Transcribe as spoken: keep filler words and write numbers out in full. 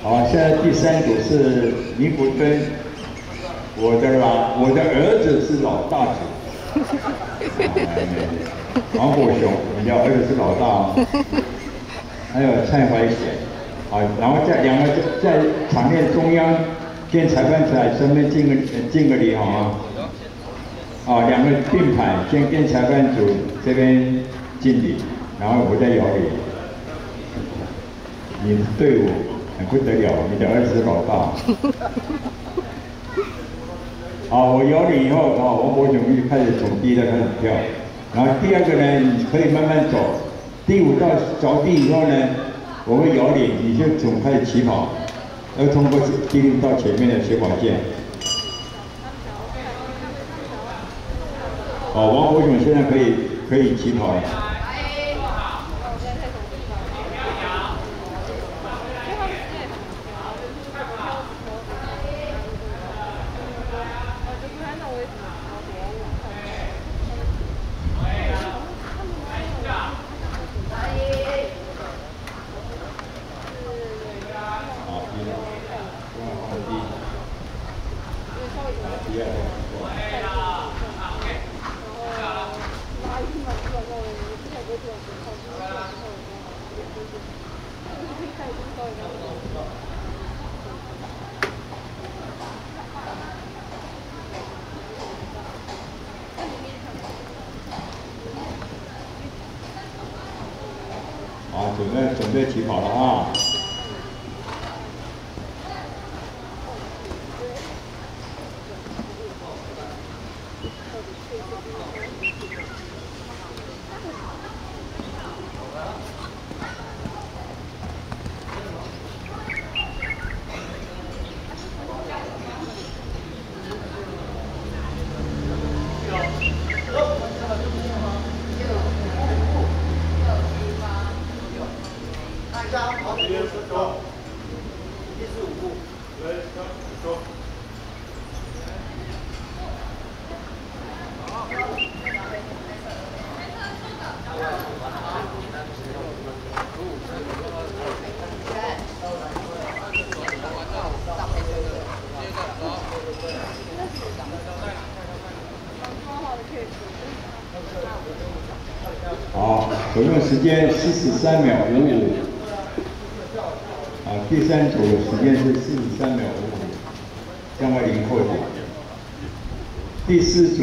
好，现在第三组是尼古登，我的老我的儿子是老大组。王国雄，人家儿子是老大哦。还有蔡怀贤，啊，然后在两个在场面中央跟裁判台身边敬个敬个礼好吗？啊，两个并排，先跟裁判组这边敬礼，然后我再摇礼。你的队伍很不得了，你的儿子是老大。好，我摇礼以后，啊，王国雄就开始从第一道开始跳，然后第二个呢，你可以慢慢走。第五道着地以后呢，我会摇礼，你就从开始起跑，要通过第六道前面的起跑线。哦，王国雄现在可以可以起跑了。好，准备准备起跑了啊！好，总用时间四十三秒五五。啊，第三组的时间是四十三秒五五，将为零扣点。第四组。